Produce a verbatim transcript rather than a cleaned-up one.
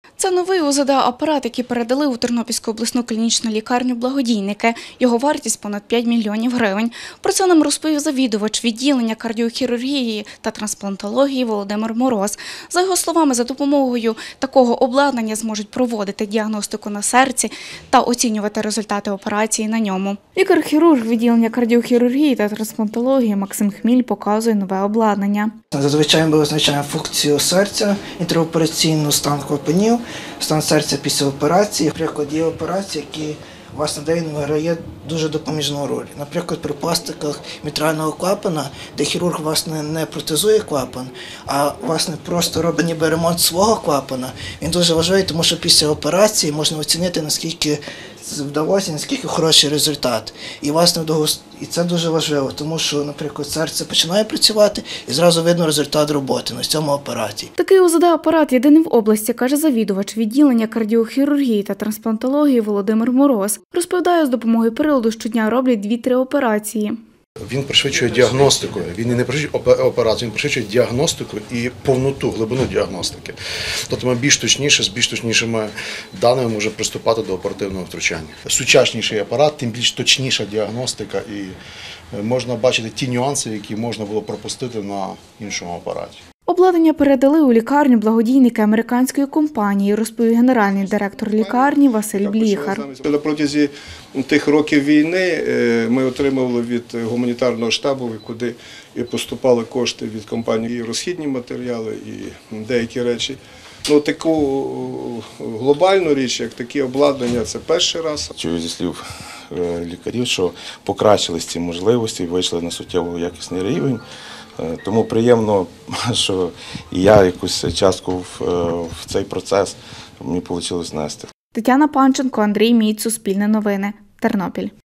Це новий у зет де апарат, який передали у Тернопільську обласну клінічну лікарню благодійники. Його вартість – понад п'ять мільйонів гривень. Про це нам розповів завідувач відділення кардіохірургії та трансплантології Володимир Мороз. За його словами, за допомогою такого обладнання зможуть проводити діагностику на серці та оцінювати результати операції на ньому. Лікар-хірург відділення кардіохірургії та трансплантології Максим Хміль показує нове обладнання. Зазвичай ми визначаємо функцію серця, інтраопераційну стан клапанів, стан серця після операції. Наприклад, є операції, які власне, де він грає дуже допоміжну роль. Наприклад, при пластиках мітрального клапана, де хірург власне, не протезує клапан, а власне, просто робить ніби ремонт свого клапана. Він дуже важливий, тому що після операції можна оцінити, наскільки вдалося, наскільки хороший результат. І, власне, і це дуже важливо, тому що, наприклад, серце починає працювати і зразу видно результат роботи на цьому апараті. Такий у зет де апарат єдиний в області, каже завідувач відділення кардіохірургії та трансплантології Володимир Мороз. Розповідає, з допомогою приладу щодня роблять дві-три операції. Він пришвидшує діагностику, він не пришвидшує операцію, він пришвидшує діагностику і повноту, глибину діагностики. Тобто ми більш точніше, з більш точнішими даними можемо приступати до оперативного втручання. Сучасніший апарат, тим більш точніша діагностика і можна бачити ті нюанси, які можна було пропустити на іншому апараті. Обладнання передали у лікарню благодійники американської компанії, розповів генеральний директор лікарні Василь Бліхар. На протязі тих років війни ми отримували від гуманітарного штабу, куди поступали кошти від компанії, і розхідні матеріали, і деякі речі. Ну, таку глобальну річ, як такі обладнання, це перший раз. Чую зі слів лікарів, що покращились ці можливості, вийшли на суттєво якісний рівень. Тому приємно, що і я якусь частку в, в цей процес мені вийшло знести. Тетяна Панченко, Андрій Міць, Суспільне новини, Тернопіль.